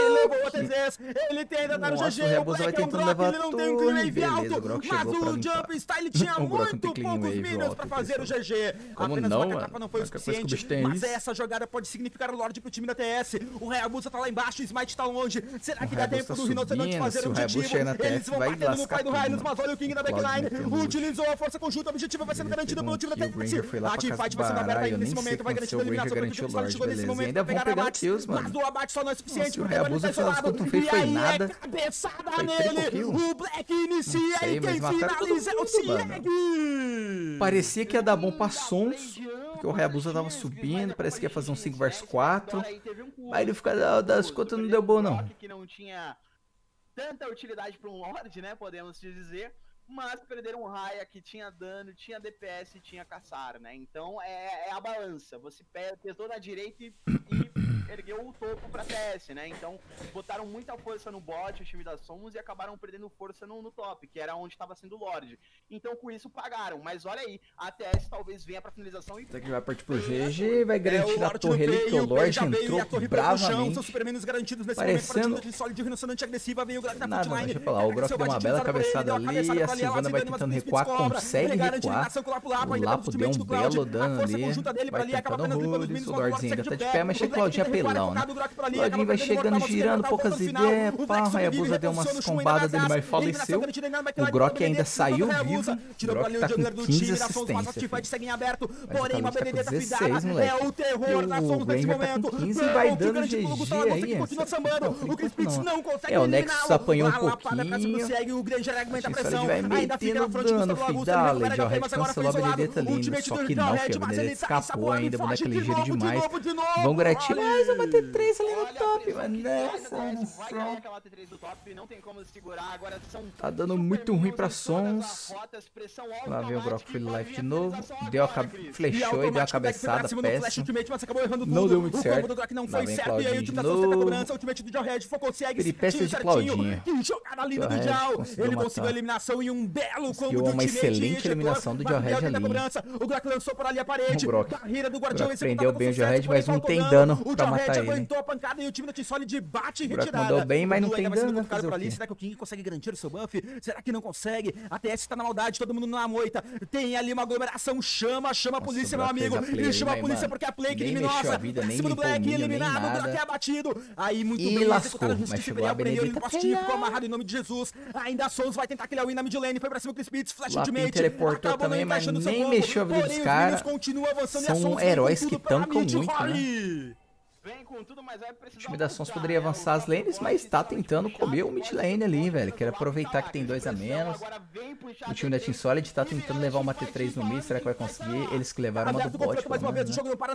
[SPEAKER 3] Ele tenta dar o G G.
[SPEAKER 1] O Hayabusa vai tentando levar tudo. Beleza, o Grok chegou pra limpar.
[SPEAKER 3] Jump Style tinha muito poucos minions pra fazer o G G.
[SPEAKER 1] Como
[SPEAKER 3] Apenas
[SPEAKER 1] não,
[SPEAKER 3] uma catapa não foi o suficiente, mas essa jogada pode significar o Lorde pro time da T S. O Hayabusa tá lá embaixo, o Smite tá longe. Será que dá tempo do Rinoceronte fazer o objetivo? Eles vão batendo no pai do Hylius, mas olha o King da backline. Utilizou a força conjunta, o objetivo vai sendo garantido pelo time da T S. A teamfight vai sendo aberta ainda nesse momento, vai garantindo a eliminação porque o time Solid chegou nesse momento pra pegar abate. Mas do abate só não é suficiente,
[SPEAKER 1] porque o Hayabusa foi isolado. E aí é
[SPEAKER 3] cabeçada nele. O Black inicia e
[SPEAKER 1] mas mataram todo mundo, mano. Parecia que ia dar bom pra Sons, porque o Hayabusa tava subindo, parece que ia fazer um cinco versus quatro. Aí ele fica das contas, não deu bom não.
[SPEAKER 2] Que não tinha tanta utilidade para um Lorde, né, podemos dizer. Mas perderam um Raya que tinha dano, tinha D P S e tinha caçar, né? Então é, é a balança. Você pesou na direita e, e ergueu o topo pra T S, né? Então botaram muita força no bot, o time da Somos, e acabaram perdendo força no, no top, que era onde estava sendo o Lorde. Então com isso pagaram. Mas olha aí, a T S talvez venha pra finalização e...
[SPEAKER 1] Isso aqui vai partir pro G G e vai garantir é, a torre ali, porque o Lorde entrou bravamente. Parecendo... Nada, deixa eu falar. O Grok deu uma bela cabeçada ali, a Sylvana vai tentando recuar, consegue recuar. O Lapo deu um belo dano ali, vai tentando horrores. O Lorde ainda tá de pé, mas chega o Claudinho apelão, né? O Claudinho vai chegando, girando, poucas ideias. Pá, o Hayabusa deu umas combadas dele, mas faleceu. O Grok ainda saiu vivo. O Grok tá com quinze assistências. Mas o Claudinho tá com dezesseis, moleque. E o Granger tá com quinze e vai dando G G aí. É, o Nexus apanhou um pouquinho. Se ele vai metendo dano, filho da Lady, ó, Red cancelou a Benedetta linda, só que não, filho, a Benedetta escapou ainda, boneca ligeiro demais. Vão gratir mais uma T três ali no top, mano, nessa, tá dando muito ruim pra Sons. Lá vem o Grok Free Life de novo, deu a cabe... flechou e deu a cabeçada péssima, não deu muito certo. Lá vem Claudinho de novo, peripécias de Claudinho.
[SPEAKER 3] Ele conseguiu a eliminação e um belo combo do
[SPEAKER 1] uma excelente eliminação do Jawhead ali.
[SPEAKER 3] O Grok lançou por ali a parede.
[SPEAKER 1] O Grok, barreira do Guardião, Grok prendeu bem o Jawhead, mas não tem dano pra matar ele.
[SPEAKER 3] Aguentou a pancada e o time da Team Solid bate e retirada.
[SPEAKER 1] Mandou bem, mas não tem dano.
[SPEAKER 3] Fazer o quê? Será que o King consegue garantir o seu buff? Será que não consegue? A T S tá na maldade, todo mundo na moita. Tem ali uma aglomeração, chama, chama a polícia, meu amigo. E chama a polícia porque a play criminosa. Em cima do Black, eliminado, o Grok é abatido. Aí muito bem,
[SPEAKER 1] lascou, mas chegou a Benedetta.
[SPEAKER 3] Ficou amarrado em nome de Jesus. Ainda a Souls vai tentar criar o win na mid lane, foi pra cima com o Spitz, flash ultimate.
[SPEAKER 1] Teleportou também, mas nem mexeu a vida dos caras. São heróis que tancam muito, né? O time da Sons poderia avançar as lanes, mas tá tentando comer o mid lane ali, velho. Quer aproveitar que tem dois a menos. O time da Team Solid tá tentando levar uma T três no mid, será que vai conseguir? Eles que levaram uma do bot, pelo menos, né? Olha o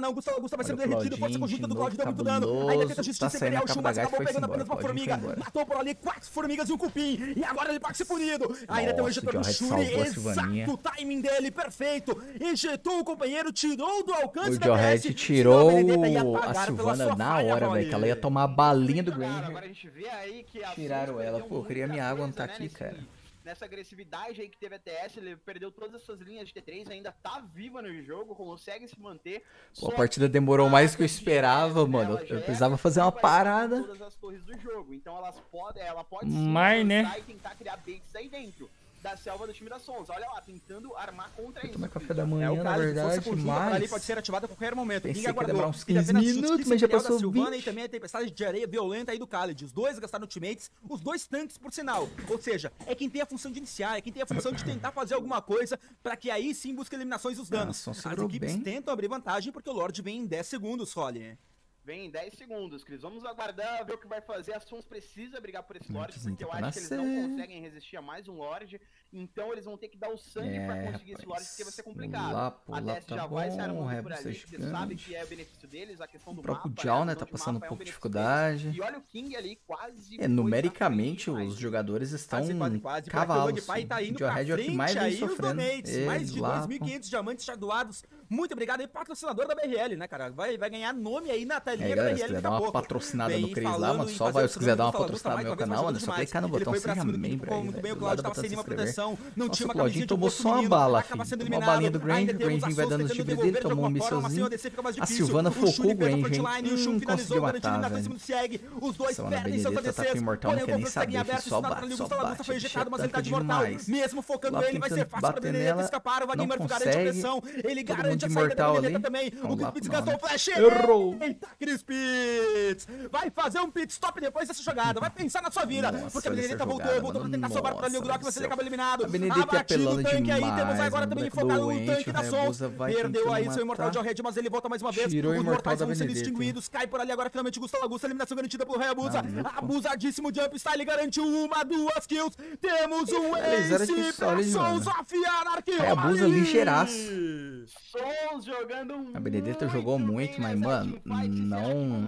[SPEAKER 1] Claudinho, de novo, cabuloso. Tá saindo a capa da gata e foi embora. Claudinho foi embora.
[SPEAKER 3] Matou por ali quatro formigas e um cupim. E agora ele pode ser punido. Ainda tem um ejetor no Shuri, exato, o timing dele, perfeito. Injetou o companheiro, tirou do alcance da
[SPEAKER 1] T S. O Jawhead tirou a Sylvana na hora, velho, que ela ia tomar a balinha do Granger.
[SPEAKER 2] Agora a gente vê aí que a
[SPEAKER 1] tiraram ela. Pô, eu queria minha água, não tá aqui, cara.
[SPEAKER 2] Nessa agressividade aí que teve a T S, ele perdeu todas as suas linhas de T três, ainda tá viva no jogo, consegue se manter.
[SPEAKER 1] Pô, a partida demorou mais do que eu esperava, mano. Eu precisava fazer uma parada.
[SPEAKER 2] Todas as torres do jogo, então elas podem, ela pode
[SPEAKER 1] Mas, né?
[SPEAKER 2] e tentar criar baits aí dentro da selva do time da Sons. Olha lá, tentando armar contra isso.
[SPEAKER 1] Tomar café da manhã, é, na verdade, mas...
[SPEAKER 3] ali pode ser ativado a qualquer momento.
[SPEAKER 1] Pensei que ia demorar uns quinze minutos, mas já passou vinte.
[SPEAKER 3] E também a tempestade de areia violenta aí do Khaled. Os dois gastaram teammates, os dois tanques, por sinal. Ou seja, é quem tem a função de iniciar, é quem tem a função de tentar fazer alguma coisa pra que aí sim busque eliminações e os danos.
[SPEAKER 1] Ah,
[SPEAKER 3] As equipes bem. tentam abrir vantagem porque o Lorde vem em dez segundos, Holly.
[SPEAKER 2] Vem em dez segundos, Cris. Vamos aguardar, ver o que vai fazer. A Sons precisa brigar por esse Lorde, porque eu acho que eles não conseguem resistir a mais um Lorde. Então eles vão ter que dar o sangue é, pra conseguir esse Lorde, porque vai ser complicado.
[SPEAKER 1] Lá, pô,
[SPEAKER 2] a T S
[SPEAKER 1] tá
[SPEAKER 2] já
[SPEAKER 1] bom,
[SPEAKER 2] vai se armando por
[SPEAKER 1] é,
[SPEAKER 2] ali, você sabe que é o benefício deles, a questão do
[SPEAKER 1] o próprio
[SPEAKER 2] mapa.
[SPEAKER 1] Jal, né, tá passando um pouco de dificuldade.
[SPEAKER 2] E olha o King ali, quase...
[SPEAKER 1] É, numericamente, os jogadores estão quase, quase, quase. Cavalos.
[SPEAKER 3] O tá indo
[SPEAKER 1] o Jawhead é o que mais vem sofrendo.
[SPEAKER 3] Mais de dois mil e quinhentos diamantes chadoados. Muito obrigado aí, patrocinador da B R L, né, cara? Vai, vai ganhar nome aí na telinha da B R L.
[SPEAKER 1] Se dar uma patrocinada no Cris lá, mano, só vai. Se quiser dar uma patrocinada no meu canal, mano, é só clicar no botão seja membro aí,
[SPEAKER 3] muito bem, o Claudio tava sem nenhuma proteção, não tinha uma
[SPEAKER 1] camisinha de tomou só uma bala, filho. Tomou uma balinha do Granger, o Granger vai dando o chifre dele, tomou um missilzinho. A Sylvana focou o Granger, hum, conseguiu matar, velho. Essa Ana Benedetta tá com imortal, não quer nem saber, filho, só bate, só bate, bicho, é tanca demais.
[SPEAKER 3] Mesmo focando ele, vai ser fácil pra Benedetta escapar, o Wagner garante a pressão, ele garante
[SPEAKER 1] de mortal ali.
[SPEAKER 3] Também.
[SPEAKER 1] Vamos
[SPEAKER 3] O
[SPEAKER 1] lá,
[SPEAKER 3] Chris Pitts
[SPEAKER 1] não,
[SPEAKER 3] gastou
[SPEAKER 1] né?
[SPEAKER 3] o flash.
[SPEAKER 1] Errou.
[SPEAKER 3] Eita, Chris Pitts. Vai fazer um pit stop depois dessa jogada. Vai pensar na sua vida.
[SPEAKER 1] Nossa,
[SPEAKER 3] porque a
[SPEAKER 1] olha
[SPEAKER 3] Benedetta
[SPEAKER 1] essa
[SPEAKER 3] voltou,
[SPEAKER 1] jogada,
[SPEAKER 3] voltou pra
[SPEAKER 1] mano.
[SPEAKER 3] tentar sobrar pra ali o
[SPEAKER 1] Nossa,
[SPEAKER 3] Glock, mas ele
[SPEAKER 1] céu.
[SPEAKER 3] acaba eliminado.
[SPEAKER 1] A Benedetta é
[SPEAKER 3] Abatido o
[SPEAKER 1] apelando
[SPEAKER 3] tanque aí. Temos
[SPEAKER 1] demais,
[SPEAKER 3] agora
[SPEAKER 1] mano.
[SPEAKER 3] também
[SPEAKER 1] Moleque
[SPEAKER 3] focado no
[SPEAKER 1] doente,
[SPEAKER 3] tanque
[SPEAKER 1] o
[SPEAKER 3] da Sons.
[SPEAKER 1] Hayabusa vai
[SPEAKER 3] Perdeu
[SPEAKER 1] tentando
[SPEAKER 3] aí seu Imortal
[SPEAKER 1] matar.
[SPEAKER 3] de Red, mas ele volta mais uma vez.
[SPEAKER 1] Tirou o
[SPEAKER 3] Os
[SPEAKER 1] Imortal
[SPEAKER 3] mortais
[SPEAKER 1] da
[SPEAKER 3] vão sendo
[SPEAKER 1] Benedetta.
[SPEAKER 3] extinguidos. Cai por ali agora finalmente Gustavo Augusto. Eliminação garantida pro Hayabusa.
[SPEAKER 1] Maluco.
[SPEAKER 3] Abusadíssimo jump style. Garantiu uma, duas kills. Temos um
[SPEAKER 1] Finalizaram
[SPEAKER 3] ace
[SPEAKER 1] aqui
[SPEAKER 3] pra
[SPEAKER 1] sólido,
[SPEAKER 3] Sons
[SPEAKER 1] mano.
[SPEAKER 3] of Anarchy.
[SPEAKER 1] Hayabusa
[SPEAKER 3] Olha aí.
[SPEAKER 2] Sons jogando
[SPEAKER 1] A Benedetta jogou muito, mas, mano, não...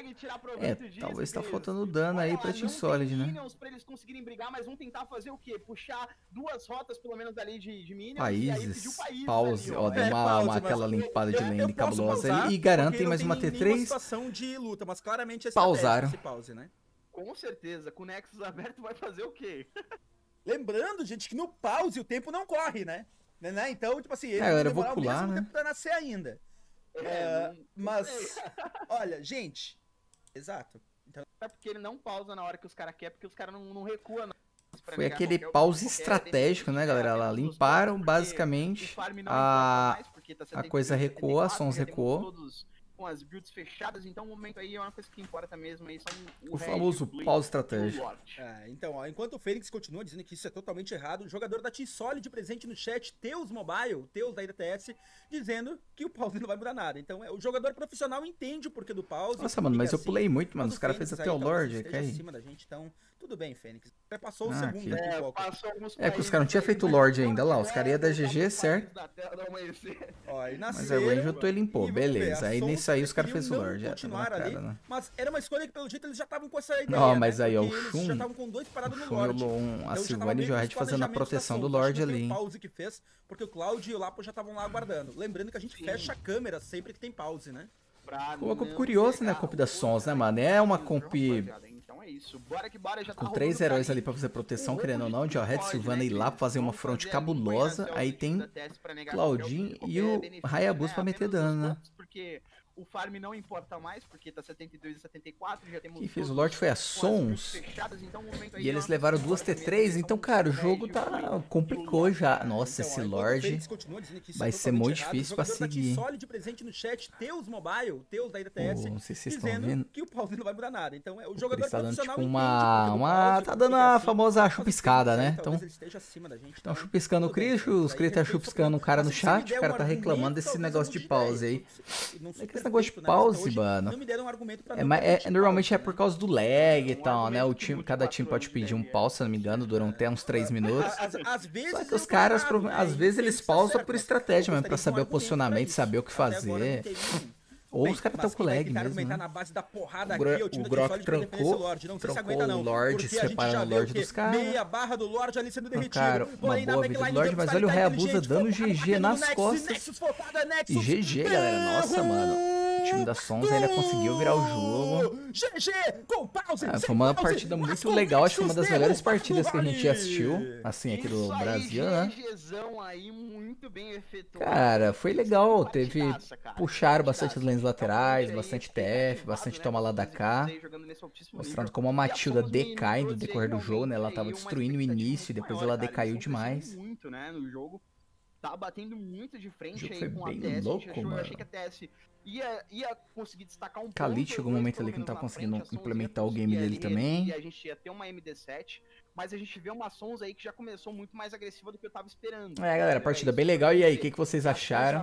[SPEAKER 1] É,
[SPEAKER 2] É,
[SPEAKER 1] talvez tá faltando dano aí pra Team Solid, né?
[SPEAKER 2] Pra eles conseguirem brigar, mas vão tentar fazer o quê? Puxar duas rotas, pelo menos, dali de, de minions. E aí pediu
[SPEAKER 1] Países,
[SPEAKER 2] países
[SPEAKER 1] pause,
[SPEAKER 2] ali,
[SPEAKER 1] ó, deu
[SPEAKER 3] É,
[SPEAKER 1] uma,
[SPEAKER 3] pause,
[SPEAKER 1] uma
[SPEAKER 3] mas
[SPEAKER 1] aquela
[SPEAKER 3] eu-
[SPEAKER 1] limpada de
[SPEAKER 3] eu-
[SPEAKER 1] lane
[SPEAKER 3] eu posso
[SPEAKER 1] cabulosa
[SPEAKER 3] pausar,
[SPEAKER 1] ali e
[SPEAKER 3] porque
[SPEAKER 1] garantem
[SPEAKER 3] não
[SPEAKER 1] mais
[SPEAKER 3] tem
[SPEAKER 1] uma
[SPEAKER 3] nenhuma
[SPEAKER 1] T três.
[SPEAKER 3] situação de luta, mas claramente é
[SPEAKER 1] Pausaram.
[SPEAKER 3] estratégico esse pause, né?
[SPEAKER 2] Com certeza, com o Nexus aberto vai fazer o quê?
[SPEAKER 3] Lembrando, gente, que no pause o tempo não corre, né? Né, né? Então, tipo assim, ele
[SPEAKER 1] É, agora eu
[SPEAKER 3] vai
[SPEAKER 1] vou
[SPEAKER 3] demorar o
[SPEAKER 1] pular,
[SPEAKER 3] mesmo
[SPEAKER 1] né?
[SPEAKER 3] tempo pra nascer ainda.
[SPEAKER 2] É,
[SPEAKER 3] É,
[SPEAKER 2] não- não
[SPEAKER 3] mas,
[SPEAKER 2] sei.
[SPEAKER 3] olha, gente, exato. Então,
[SPEAKER 2] É porque ele não pausa na hora que os caras querem, porque os caras não, não recuam. não. Pra
[SPEAKER 1] Foi
[SPEAKER 2] negar
[SPEAKER 1] aquele
[SPEAKER 2] qualquer-
[SPEAKER 1] pause
[SPEAKER 2] qualquer
[SPEAKER 1] estratégico, né,
[SPEAKER 2] defesa,
[SPEAKER 1] galera? Lá
[SPEAKER 2] temos os
[SPEAKER 1] limparam
[SPEAKER 2] dois, porque
[SPEAKER 1] basicamente
[SPEAKER 2] o farm não
[SPEAKER 1] a-
[SPEAKER 2] importa mais, porque tá
[SPEAKER 1] a
[SPEAKER 2] setenta e
[SPEAKER 1] coisa
[SPEAKER 2] dois,
[SPEAKER 1] recuou, a
[SPEAKER 2] setenta e quatro,
[SPEAKER 1] Sons
[SPEAKER 2] já temos
[SPEAKER 1] recuou.
[SPEAKER 2] todos com as builds fechadas, então o momento aí é uma coisa que importa mesmo aí, são
[SPEAKER 1] O
[SPEAKER 2] Red,
[SPEAKER 1] famoso
[SPEAKER 2] Blue
[SPEAKER 1] pause
[SPEAKER 2] e o
[SPEAKER 1] estratégico.
[SPEAKER 2] Lorde.
[SPEAKER 3] é, então, ó, enquanto o Fênix continua dizendo que isso é totalmente errado, o jogador da Team Solid presente no chat, Teus Mobile, Teus da I D T S, dizendo que o pause não vai mudar nada. Então, é, o jogador profissional entende o porquê do pause.
[SPEAKER 1] Nossa, mano, mas eu
[SPEAKER 3] assim,
[SPEAKER 1] pulei muito, mano.
[SPEAKER 3] mas
[SPEAKER 1] Os
[SPEAKER 3] o
[SPEAKER 1] caras
[SPEAKER 3] Fênix
[SPEAKER 1] fez
[SPEAKER 3] aí
[SPEAKER 1] até o
[SPEAKER 3] talvez
[SPEAKER 1] Lorde,
[SPEAKER 3] esteja
[SPEAKER 1] cai.
[SPEAKER 3] acima da gente, então, tudo bem, Fênix. Até passou o
[SPEAKER 1] Ah,
[SPEAKER 3] segundo
[SPEAKER 1] aqui.
[SPEAKER 3] aqui,
[SPEAKER 2] É,
[SPEAKER 3] um pouco.
[SPEAKER 2] passou alguns
[SPEAKER 1] É, que os
[SPEAKER 2] países
[SPEAKER 1] caras não tinham
[SPEAKER 2] aí,
[SPEAKER 1] feito o
[SPEAKER 2] mas
[SPEAKER 1] Lorde
[SPEAKER 2] agora
[SPEAKER 1] ainda lá, os
[SPEAKER 2] é
[SPEAKER 1] caras iam dar
[SPEAKER 2] voltar
[SPEAKER 1] G G,
[SPEAKER 2] pros
[SPEAKER 1] certo?
[SPEAKER 2] países da Terra do Amanhecer.
[SPEAKER 3] Ó, e
[SPEAKER 1] Mas
[SPEAKER 3] nasceram,
[SPEAKER 1] a Ranger tu ele limpou,
[SPEAKER 3] e vamos ver,
[SPEAKER 1] beleza.
[SPEAKER 3] a
[SPEAKER 1] Aí
[SPEAKER 3] Sons
[SPEAKER 1] nisso aí os caras
[SPEAKER 3] preferiu
[SPEAKER 1] fez o
[SPEAKER 3] não
[SPEAKER 1] Lorde, já tava na
[SPEAKER 3] continuar ali,
[SPEAKER 1] cara, né?
[SPEAKER 3] mas era uma escolha que pelo jeito eles já estavam com essa ideia,
[SPEAKER 1] Ó, mas
[SPEAKER 3] né?
[SPEAKER 1] aí, ó, o
[SPEAKER 3] Porque eles
[SPEAKER 1] Shun-
[SPEAKER 3] já estavam com dois parados
[SPEAKER 1] O
[SPEAKER 3] no
[SPEAKER 1] Shun e o
[SPEAKER 3] Lorde.
[SPEAKER 1] Lon- a
[SPEAKER 3] Então, já tava
[SPEAKER 1] Silvana e
[SPEAKER 3] meio
[SPEAKER 1] o
[SPEAKER 3] que
[SPEAKER 1] Red
[SPEAKER 3] nos
[SPEAKER 1] fazendo a
[SPEAKER 3] planejamentos
[SPEAKER 1] proteção
[SPEAKER 3] da
[SPEAKER 1] do
[SPEAKER 3] Sons.
[SPEAKER 1] Lorde
[SPEAKER 3] Acho que
[SPEAKER 1] ali,
[SPEAKER 3] foi o
[SPEAKER 1] hein?
[SPEAKER 3] pause que fez, porque o Cloud e o Lapo já estavam lá aguardando. Lembrando que a gente
[SPEAKER 2] Sim.
[SPEAKER 3] fecha a câmera sempre que tem pause, né?
[SPEAKER 2] Pra
[SPEAKER 1] Ficou uma comp
[SPEAKER 2] não
[SPEAKER 1] curiosa, né, a
[SPEAKER 2] pegar
[SPEAKER 1] comp da
[SPEAKER 2] o
[SPEAKER 1] Sons, né,
[SPEAKER 2] outro,
[SPEAKER 1] mano?
[SPEAKER 2] aí,
[SPEAKER 1] É uma
[SPEAKER 2] rapaziada.
[SPEAKER 1] comp
[SPEAKER 2] Então é isso, bora que bora, já tá
[SPEAKER 1] com
[SPEAKER 2] rolando
[SPEAKER 1] três
[SPEAKER 2] pra
[SPEAKER 1] heróis
[SPEAKER 2] aí.
[SPEAKER 1] ali pra fazer proteção,
[SPEAKER 2] Um
[SPEAKER 1] querendo ou
[SPEAKER 2] roubo
[SPEAKER 1] não,
[SPEAKER 2] de
[SPEAKER 1] de ó, Red,
[SPEAKER 2] Lorde,
[SPEAKER 1] Silvana
[SPEAKER 2] né,
[SPEAKER 1] ir lá
[SPEAKER 2] que
[SPEAKER 1] fazer uma
[SPEAKER 2] vão
[SPEAKER 1] front
[SPEAKER 2] fazer ali,
[SPEAKER 1] cabulosa,
[SPEAKER 2] conhecer o
[SPEAKER 1] aí
[SPEAKER 2] Chico
[SPEAKER 1] tem
[SPEAKER 2] da T S pra negar
[SPEAKER 1] Claudinho
[SPEAKER 2] qualquer
[SPEAKER 1] e o
[SPEAKER 2] benefício,
[SPEAKER 1] Hayabusa
[SPEAKER 2] né,
[SPEAKER 1] pra meter
[SPEAKER 2] apenas os
[SPEAKER 1] dano, né?
[SPEAKER 2] pontos, Porque o farm não importa mais, porque tá setenta e dois a setenta e quatro, já temos
[SPEAKER 1] Quem fez o
[SPEAKER 2] todos
[SPEAKER 1] Lorde foi a
[SPEAKER 2] com as builds
[SPEAKER 1] Sons.
[SPEAKER 2] fechadas, então o momento aí
[SPEAKER 1] E
[SPEAKER 2] é
[SPEAKER 1] eles
[SPEAKER 2] uma
[SPEAKER 1] levaram
[SPEAKER 2] coisa
[SPEAKER 1] duas
[SPEAKER 2] que
[SPEAKER 1] T
[SPEAKER 2] importa
[SPEAKER 1] três,
[SPEAKER 2] mesmo,
[SPEAKER 1] então,
[SPEAKER 2] são
[SPEAKER 1] cara, o
[SPEAKER 2] Red,
[SPEAKER 1] jogo
[SPEAKER 2] Blue
[SPEAKER 1] tá...
[SPEAKER 2] e o
[SPEAKER 1] complicou
[SPEAKER 2] Lorde.
[SPEAKER 1] já. Nossa,
[SPEAKER 3] Então,
[SPEAKER 1] esse
[SPEAKER 3] ó, enquanto o
[SPEAKER 1] Lorde
[SPEAKER 3] Fênix continua dizendo que isso
[SPEAKER 1] vai
[SPEAKER 3] é
[SPEAKER 1] ser
[SPEAKER 3] totalmente
[SPEAKER 1] muito
[SPEAKER 3] errado,
[SPEAKER 1] difícil
[SPEAKER 3] o
[SPEAKER 1] pra
[SPEAKER 3] jogador da Team
[SPEAKER 1] seguir.
[SPEAKER 3] Solid presente no chat, Teus Mobile, Teus da I D T S,
[SPEAKER 1] Pô, não sei se vocês estão
[SPEAKER 3] dizendo
[SPEAKER 1] vendo.
[SPEAKER 3] que o pause não vai mudar nada. Então, é, o
[SPEAKER 1] O
[SPEAKER 3] jogador
[SPEAKER 1] Chris tá dando
[SPEAKER 3] profissional
[SPEAKER 1] tipo
[SPEAKER 3] entende
[SPEAKER 1] uma...
[SPEAKER 3] porque do
[SPEAKER 1] uma...
[SPEAKER 3] pause,
[SPEAKER 1] tá
[SPEAKER 3] porque
[SPEAKER 1] dando
[SPEAKER 3] é
[SPEAKER 1] a
[SPEAKER 3] assim,
[SPEAKER 1] famosa
[SPEAKER 3] mas o
[SPEAKER 1] chupiscada,
[SPEAKER 3] Fênix aí
[SPEAKER 1] né? Então...
[SPEAKER 3] talvez ele esteja acima da gente,
[SPEAKER 1] Estão
[SPEAKER 3] então,
[SPEAKER 1] chupiscando o
[SPEAKER 3] tudo bem,
[SPEAKER 1] Chris,
[SPEAKER 3] Fênix.
[SPEAKER 1] os
[SPEAKER 3] Aí
[SPEAKER 1] Chris tá
[SPEAKER 3] ele fez
[SPEAKER 1] chupiscando o cara no
[SPEAKER 3] Mas se me
[SPEAKER 1] chat,
[SPEAKER 3] der
[SPEAKER 1] o cara
[SPEAKER 3] um
[SPEAKER 1] tá reclamando
[SPEAKER 3] argumento,
[SPEAKER 1] desse
[SPEAKER 3] talvez
[SPEAKER 1] negócio
[SPEAKER 3] eu
[SPEAKER 1] de
[SPEAKER 3] mude
[SPEAKER 1] pause
[SPEAKER 3] ideia.
[SPEAKER 1] aí.
[SPEAKER 3] Isso não
[SPEAKER 1] É que
[SPEAKER 3] super
[SPEAKER 1] esse negócio de
[SPEAKER 3] feito, né?
[SPEAKER 1] pause,
[SPEAKER 3] Até hoje,
[SPEAKER 1] mano,
[SPEAKER 3] não me deram um argumento pra
[SPEAKER 1] É,
[SPEAKER 3] não
[SPEAKER 1] mas é-
[SPEAKER 3] permitir
[SPEAKER 1] normalmente é
[SPEAKER 3] pause,
[SPEAKER 1] por
[SPEAKER 3] né?
[SPEAKER 1] causa do lag e
[SPEAKER 2] Um
[SPEAKER 1] tal, né? O
[SPEAKER 2] argumento que
[SPEAKER 1] time,
[SPEAKER 2] mude
[SPEAKER 1] cada
[SPEAKER 2] quatro
[SPEAKER 1] time pode
[SPEAKER 2] anos
[SPEAKER 1] pedir um
[SPEAKER 2] deve-
[SPEAKER 1] pause, se eu não me engano, duram até uns três minutos.
[SPEAKER 3] Às, às vezes
[SPEAKER 1] Só que
[SPEAKER 3] eu
[SPEAKER 1] os caras,
[SPEAKER 3] concordo,
[SPEAKER 1] pro-
[SPEAKER 3] né?
[SPEAKER 1] às
[SPEAKER 3] E
[SPEAKER 1] vezes
[SPEAKER 3] o
[SPEAKER 1] eles
[SPEAKER 3] Fênix tá
[SPEAKER 1] pausam
[SPEAKER 3] certo,
[SPEAKER 1] por
[SPEAKER 3] mas
[SPEAKER 1] estratégia
[SPEAKER 3] eu
[SPEAKER 1] mesmo, pra
[SPEAKER 3] gostaria de um
[SPEAKER 1] saber o
[SPEAKER 3] argumento pra
[SPEAKER 1] posicionamento,
[SPEAKER 3] isso.
[SPEAKER 1] saber o que
[SPEAKER 3] Até agora não
[SPEAKER 1] fazer.
[SPEAKER 3] teve nenhum.
[SPEAKER 1] Ou
[SPEAKER 3] Bem,
[SPEAKER 1] os caras
[SPEAKER 3] mas
[SPEAKER 1] estão com
[SPEAKER 3] quem vai
[SPEAKER 1] lag
[SPEAKER 3] tentar
[SPEAKER 1] mesmo,
[SPEAKER 3] argumentar
[SPEAKER 1] né?
[SPEAKER 3] na base da porrada
[SPEAKER 1] O, Gro
[SPEAKER 3] aqui, o time
[SPEAKER 1] o
[SPEAKER 3] da
[SPEAKER 1] Grok
[SPEAKER 3] Team Solid pra defender esse
[SPEAKER 1] trancou,
[SPEAKER 3] Lorde. Não sei se
[SPEAKER 1] trancou
[SPEAKER 3] aguenta não,
[SPEAKER 1] o Lorde,
[SPEAKER 3] porque a gente
[SPEAKER 1] separando
[SPEAKER 3] já
[SPEAKER 1] o
[SPEAKER 3] vê
[SPEAKER 1] Lorde
[SPEAKER 3] o quê?
[SPEAKER 1] dos caras.
[SPEAKER 3] Meia barra do Lorde ali sendo derretido.
[SPEAKER 1] Cara, uma
[SPEAKER 3] Porém, na
[SPEAKER 1] boa vida do
[SPEAKER 3] backline,
[SPEAKER 1] Lorde,
[SPEAKER 3] o
[SPEAKER 1] mas
[SPEAKER 3] Jumpstyle
[SPEAKER 1] olha o
[SPEAKER 3] tá
[SPEAKER 1] Hayabusa
[SPEAKER 3] inteligente,
[SPEAKER 1] dando
[SPEAKER 3] focado,
[SPEAKER 1] G G
[SPEAKER 3] batendo no
[SPEAKER 1] nas
[SPEAKER 3] Nexus,
[SPEAKER 1] costas.
[SPEAKER 3] Nexus, focada, Nexus.
[SPEAKER 1] E G G, galera. Nossa, mano. O time da Sons ainda conseguiu virar o jogo.
[SPEAKER 3] G G, com pause,
[SPEAKER 1] Ah,
[SPEAKER 3] sem
[SPEAKER 1] foi uma
[SPEAKER 3] pause,
[SPEAKER 1] partida
[SPEAKER 3] mas
[SPEAKER 1] muito
[SPEAKER 3] com
[SPEAKER 1] legal, acho que foi uma das
[SPEAKER 3] Nexus
[SPEAKER 1] melhores
[SPEAKER 3] derrubado
[SPEAKER 1] partidas que a gente já
[SPEAKER 3] ali.
[SPEAKER 1] assistiu, assim, aqui do
[SPEAKER 2] Isso aí,
[SPEAKER 1] Brasil, né?
[SPEAKER 2] GGzão aí, muito bem efetuado.
[SPEAKER 1] Cara, foi legal,
[SPEAKER 2] Partidaça,
[SPEAKER 1] teve...
[SPEAKER 2] cara.
[SPEAKER 1] puxaram
[SPEAKER 2] Partidaça.
[SPEAKER 1] bastante as lanes laterais,
[SPEAKER 2] Realmente aí,
[SPEAKER 1] bastante
[SPEAKER 2] tem
[SPEAKER 1] T F,
[SPEAKER 2] ativado,
[SPEAKER 1] bastante
[SPEAKER 2] né,
[SPEAKER 1] toma lá da
[SPEAKER 2] todos
[SPEAKER 1] cá,
[SPEAKER 2] eles aí jogando nesse altíssimo
[SPEAKER 1] mostrando
[SPEAKER 2] nível.
[SPEAKER 1] como a
[SPEAKER 2] E
[SPEAKER 1] Matilda
[SPEAKER 2] Sons
[SPEAKER 1] decai no
[SPEAKER 2] trouxe aí
[SPEAKER 1] decorrer do jogo, né? Ela
[SPEAKER 2] realmente
[SPEAKER 1] tava
[SPEAKER 2] aí uma
[SPEAKER 1] destruindo o
[SPEAKER 2] expectativa
[SPEAKER 1] início e
[SPEAKER 2] muito
[SPEAKER 1] depois
[SPEAKER 2] maior,
[SPEAKER 1] ela
[SPEAKER 2] cara.
[SPEAKER 1] decaiu
[SPEAKER 2] Eles estão crescendo
[SPEAKER 1] demais.
[SPEAKER 2] muito, né, no jogo. Tá batendo muito de
[SPEAKER 1] O
[SPEAKER 2] frente
[SPEAKER 1] jogo
[SPEAKER 2] aí
[SPEAKER 1] foi
[SPEAKER 2] com a
[SPEAKER 1] bem
[SPEAKER 2] T S. A gente
[SPEAKER 1] louco,
[SPEAKER 2] achou- eu
[SPEAKER 1] mano.
[SPEAKER 2] achei que a T S ia, ia conseguir destacar um
[SPEAKER 1] Khalid
[SPEAKER 2] ponto,
[SPEAKER 1] chegou um
[SPEAKER 2] dois,
[SPEAKER 1] momento
[SPEAKER 2] pelo
[SPEAKER 1] ali que não
[SPEAKER 2] menos
[SPEAKER 1] tava
[SPEAKER 2] na
[SPEAKER 1] conseguindo
[SPEAKER 2] frente, a Sons ia
[SPEAKER 1] implementar o
[SPEAKER 2] conseguir
[SPEAKER 1] game dele
[SPEAKER 2] ali
[SPEAKER 1] também.
[SPEAKER 2] reduzir, a gente ia ter uma M D sete, mas a gente vê uma Sons aí que já começou muito mais agressiva do que eu tava esperando.
[SPEAKER 1] É, galera, partida bem legal. E aí, o que, que vocês acharam?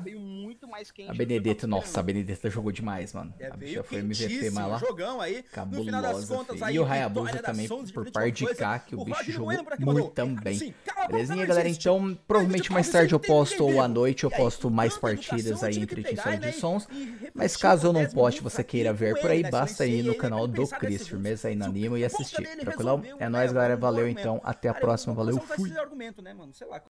[SPEAKER 1] A Benedetta, nossa, a Benedetta jogou demais, mano.
[SPEAKER 3] É,
[SPEAKER 1] A
[SPEAKER 3] veio
[SPEAKER 1] bicha foi M V P,
[SPEAKER 3] quentíssimo,
[SPEAKER 1] mas lá,
[SPEAKER 3] jogão aí. No final das
[SPEAKER 1] cabulosa,
[SPEAKER 3] contas,
[SPEAKER 1] filho.
[SPEAKER 3] aí,
[SPEAKER 1] E o
[SPEAKER 3] vitória
[SPEAKER 1] Hayabusa
[SPEAKER 3] da
[SPEAKER 1] também,
[SPEAKER 3] Sons,
[SPEAKER 1] por
[SPEAKER 3] diferente
[SPEAKER 1] par
[SPEAKER 3] uma
[SPEAKER 1] de
[SPEAKER 3] coisa.
[SPEAKER 1] K, que o
[SPEAKER 3] O
[SPEAKER 1] bicho
[SPEAKER 3] Rodney
[SPEAKER 1] jogou
[SPEAKER 3] Bueno por aqui
[SPEAKER 1] muito
[SPEAKER 3] mandou.
[SPEAKER 1] também.
[SPEAKER 3] Assim, calma,
[SPEAKER 1] Belezinha,
[SPEAKER 3] não
[SPEAKER 1] galera?
[SPEAKER 3] existe.
[SPEAKER 1] Então, provavelmente mais
[SPEAKER 3] Mas
[SPEAKER 1] tarde eu
[SPEAKER 3] não tem
[SPEAKER 1] posto,
[SPEAKER 3] ninguém
[SPEAKER 1] ou à
[SPEAKER 3] vivo.
[SPEAKER 1] noite eu
[SPEAKER 3] E aí,
[SPEAKER 1] posto mais
[SPEAKER 3] tanta educação,
[SPEAKER 1] partidas aí
[SPEAKER 3] tive
[SPEAKER 1] entre
[SPEAKER 3] que
[SPEAKER 1] Team
[SPEAKER 3] pegar,
[SPEAKER 1] Solid
[SPEAKER 3] né,
[SPEAKER 1] e Sons.
[SPEAKER 3] e refletir
[SPEAKER 1] Mas caso eu
[SPEAKER 3] por
[SPEAKER 1] não
[SPEAKER 3] dez
[SPEAKER 1] poste,
[SPEAKER 3] minutos
[SPEAKER 1] você
[SPEAKER 3] aqui
[SPEAKER 1] queira
[SPEAKER 3] com
[SPEAKER 1] ver por
[SPEAKER 3] ele,
[SPEAKER 1] aí,
[SPEAKER 3] né,
[SPEAKER 1] basta ir
[SPEAKER 3] silenciei
[SPEAKER 1] no
[SPEAKER 3] ele,
[SPEAKER 1] canal
[SPEAKER 3] pra
[SPEAKER 1] do
[SPEAKER 3] pensar
[SPEAKER 1] Chris,
[SPEAKER 3] nesse
[SPEAKER 1] firmeza aí na
[SPEAKER 3] segundo.
[SPEAKER 1] Animo e
[SPEAKER 3] O ponto
[SPEAKER 1] assistir.
[SPEAKER 3] dele
[SPEAKER 1] Tranquilão?
[SPEAKER 3] resolveu,
[SPEAKER 1] É
[SPEAKER 3] né,
[SPEAKER 1] nóis, galera.
[SPEAKER 3] um
[SPEAKER 1] Valeu
[SPEAKER 3] argumento.
[SPEAKER 1] então. Até a
[SPEAKER 3] Cara,
[SPEAKER 1] próxima.
[SPEAKER 3] uma
[SPEAKER 1] Valeu,
[SPEAKER 3] solução faz
[SPEAKER 1] fui.
[SPEAKER 3] esse argumento, né, mano? Sei lá.